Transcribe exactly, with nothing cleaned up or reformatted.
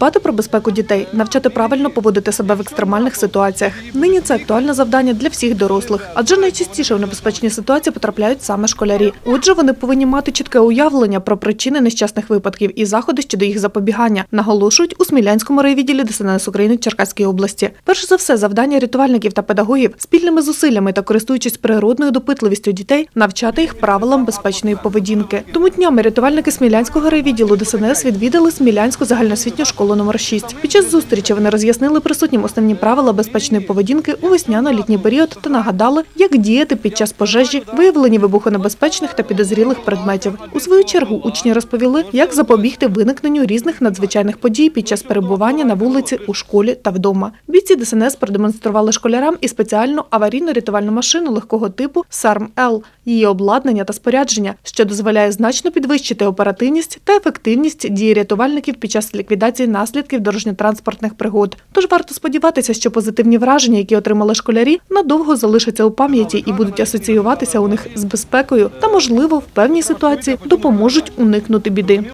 Дбати про безпеку дітей, навчати правильно поводити себе в екстремальних ситуаціях. Нині це актуальне завдання для всіх дорослих, адже найчастіше в небезпечні ситуації потрапляють саме школярі. Отже, вони повинні мати чітке уявлення про причини нещасних випадків і заходи щодо їх запобігання, наголошують у Смілянському райвідділі Де Ес Ен Ес України Черкаської області. Перш за все, завдання рятувальників та педагогів спільними зусиллями та користуючись природною допитливістю дітей, навчати їх правилам безпечної поведінки. Тому днями рятувальники Смілянського райвідділу Де Ес Ен Ес відвідали Смілянську загальноосвітню школу номер шість. Під час зустрічі вони роз'яснили присутнім основні правила безпечної поведінки у весняно-літній період та нагадали, як діяти під час пожежі, виявлення вибухонебезпечних та підозрілих предметів. У свою чергу учні розповіли, як запобігти виникненню різних надзвичайних подій під час перебування на вулиці, у школі та вдома. Бійці Де Ес Ен Ес продемонстрували школярам і спеціальну аварійно-рятувальну машину легкого типу «Сарм-Л», її обладнання та спорядження, що дозволяє значно підвищити оперативність та ефективність дії рятувальників під час ліквідації наслідків дорожньо-транспортних пригод. Тож варто сподіватися, що позитивні враження, які отримали школярі, надовго залишаться у пам'яті і будуть асоціюватися у них з безпекою та, можливо, в певній ситуації допоможуть уникнути біди.